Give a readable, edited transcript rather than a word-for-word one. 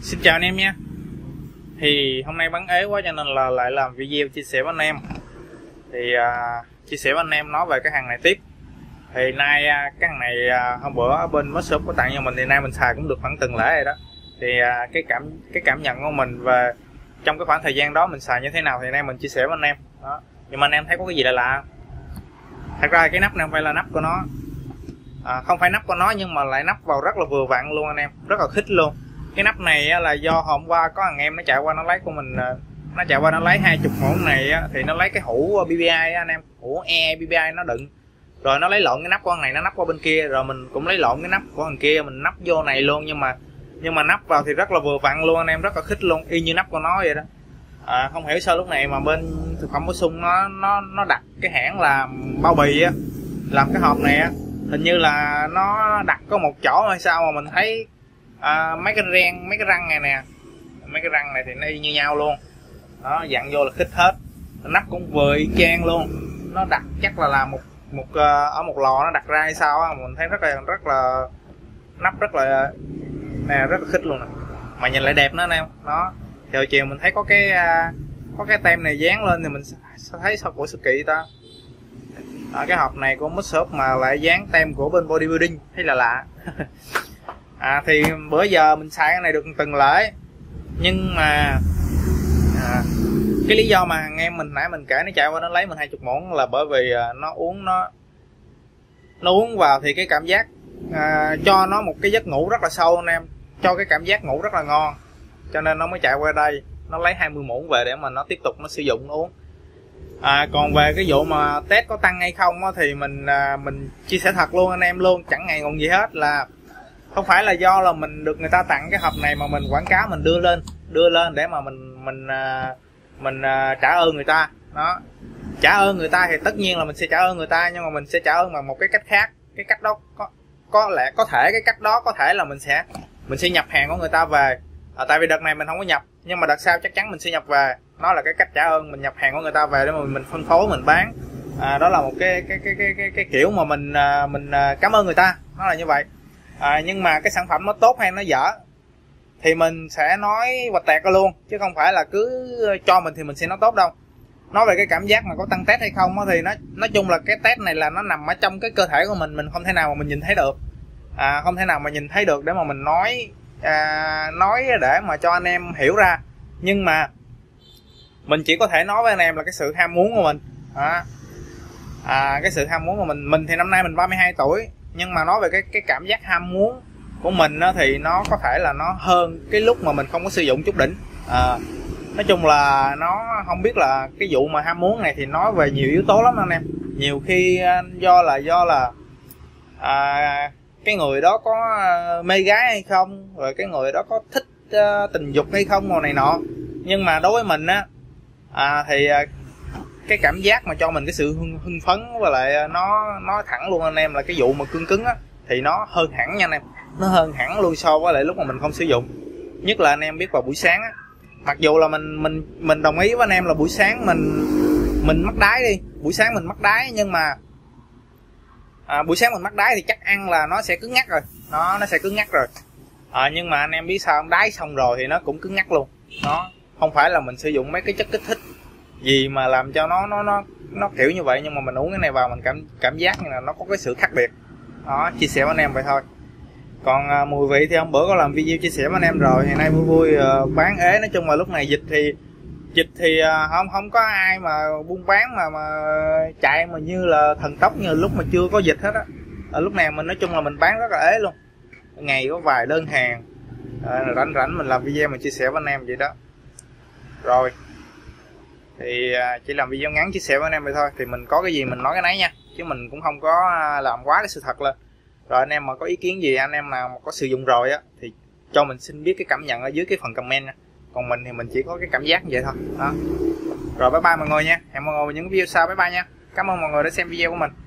Xin chào anh em nha. Thì hôm nay bán ế quá cho nên là lại làm video chia sẻ với anh em. Thì chia sẻ với anh em nói về cái hàng này tiếp. Thì nay cái hàng này hôm bữa ở bên Mất Shop có tặng cho mình, thì nay mình xài cũng được khoảng tuần lễ rồi đó. Thì cái cảm nhận của mình về trong cái khoảng thời gian đó mình xài như thế nào thì nay mình chia sẻ với anh em đó. Nhưng mà anh em thấy có cái gì lạ lạ? Thật ra cái nắp này không phải là nắp của nó, không phải nắp của nó, nhưng mà lại nắp vào rất là vừa vặn luôn anh em, rất là khít luôn. Cái nắp này là do hôm qua có thằng em nó chạy qua nó lấy của mình, nó chạy qua nó lấy 20 muỗng này thì nó lấy cái hũ BBI anh em, hũ BBI nó đựng, rồi nó lấy lộn cái nắp của thằng này, nó nắp qua bên kia, rồi mình cũng lấy lộn cái nắp của thằng kia mình nắp vô này luôn. Nhưng mà nắp vào thì rất là vừa vặn luôn anh em, rất là khít luôn, y như nắp của nó vậy đó. Không hiểu sao lúc này mà bên thực phẩm bổ sung nó đặt cái hãng là bao bì á, làm cái hộp này á, hình như là nó đặt có một chỗ hay sao mà mình thấy mấy cái răng này nè, mấy cái răng này thì nó y như nhau luôn đó, dặn vô là khít hết. Nắp cũng vừa y chang luôn, nó đặt chắc là làm ở một lò nó đặt ra hay sao á, mình thấy rất là nắp rất là nè, rất là khít luôn nè, mà nhìn lại đẹp nữa anh em đó. Chiều chiều mình thấy có cái tem này dán lên thì mình sẽ thấy sao của sự kỳ ta. Cái hộp này của Mất Shop mà lại dán tem của bên bodybuilding, thấy là lạ. Thì bữa giờ mình xài cái này được tuần lễ, nhưng mà cái lý do mà anh em mình nãy mình kể nó chạy qua nó lấy mình 20 muỗng là bởi vì nó uống vào thì cái cảm giác cho nó một cái giấc ngủ rất là sâu anh em, cho cái cảm giác ngủ rất là ngon, cho nên nó mới chạy qua đây nó lấy 20 muỗng về để mà nó tiếp tục nó sử dụng nó uống. Còn về cái vụ mà test có tăng hay không thì mình chia sẻ thật luôn anh em luôn, chẳng ngày ngùng gì hết, là không phải là do là mình được người ta tặng cái hộp này mà mình quảng cáo mình đưa lên để mà mình trả ơn người ta đó. Trả ơn người ta thì tất nhiên là mình sẽ trả ơn người ta, nhưng mà mình sẽ trả ơn bằng một cái cách khác. Cái cách đó có thể cái cách đó có thể là mình sẽ nhập hàng của người ta về. Tại vì đợt này mình không có nhập, nhưng mà đợt sau chắc chắn mình sẽ nhập về. Nó là cái cách trả ơn, mình nhập hàng của người ta về để mà mình phân phối mình bán. Đó là một cái kiểu mà mình cảm ơn người ta, nó là như vậy. Nhưng mà cái sản phẩm nó tốt hay nó dở thì mình sẽ nói hoạch tẹt ra luôn, chứ không phải là cứ cho mình thì mình sẽ nói tốt đâu. Nói về cái cảm giác mà có tăng test hay không thì nói chung là cái test này là nó nằm ở trong cái cơ thể của mình không thể nào mà mình nhìn thấy được, không thể nào mà nhìn thấy được để mà mình nói để mà cho anh em hiểu ra. Nhưng mà mình chỉ có thể nói với anh em là cái sự ham muốn của mình. Cái sự ham muốn của mình thì năm nay mình 32 tuổi, nhưng mà nói về cái cảm giác ham muốn của mình thì nó có thể là nó hơn cái lúc mà mình không có sử dụng chút đỉnh. Nói chung là nó không biết là cái vụ mà ham muốn này thì nói về nhiều yếu tố lắm anh em. Nhiều khi do là cái người đó có mê gái hay không, rồi cái người đó có thích tình dục hay không, màu này nọ. Nhưng mà đối với mình thì cái cảm giác mà cho mình cái sự hưng phấn, và lại nó thẳng luôn anh em, là cái vụ mà cứng thì nó hơn hẳn nha anh em, nó hơn hẳn luôn so với lại lúc mà mình không sử dụng. Nhất là anh em biết vào buổi sáng mặc dù là mình đồng ý với anh em là buổi sáng mình mắc đáy đi, buổi sáng mình mắc đáy, nhưng mà buổi sáng mình mắc đáy thì chắc ăn là nó sẽ cứng ngắc rồi, nó sẽ cứng ngắc rồi. Nhưng mà anh em biết sao, đáy xong rồi thì nó cũng cứng ngắc luôn. Nó không phải là mình sử dụng mấy cái chất kích thích gì mà làm cho nó kiểu như vậy, nhưng mà mình uống cái này vào mình cảm giác như là nó có cái sự khác biệt đó. Chia sẻ với anh em vậy thôi. Còn mùi vị thì hôm bữa có làm video chia sẻ với anh em rồi, thì nay vui bán ế. Nói chung là lúc này dịch thì không có ai mà buôn bán mà chạy mà như là thần tốc như lúc mà chưa có dịch hết á. Lúc này mình nói chung là mình bán rất là ế luôn, ngày có vài đơn hàng. Rảnh mình làm video mình chia sẻ với anh em vậy đó. Rồi thì chỉ làm video ngắn chia sẻ với anh em vậy thôi. Thì mình có cái gì mình nói cái nấy nha, chứ mình cũng không có làm quá cái sự thật lên. Rồi anh em mà có ý kiến gì, anh em nào mà có sử dụng rồi thì cho mình xin biết cái cảm nhận ở dưới cái phần comment nha. Còn mình thì mình chỉ có cái cảm giác như vậy thôi đó. Rồi bye bye mọi người nha, hẹn mọi người vào những video sau. Bye bye nha, cảm ơn mọi người đã xem video của mình.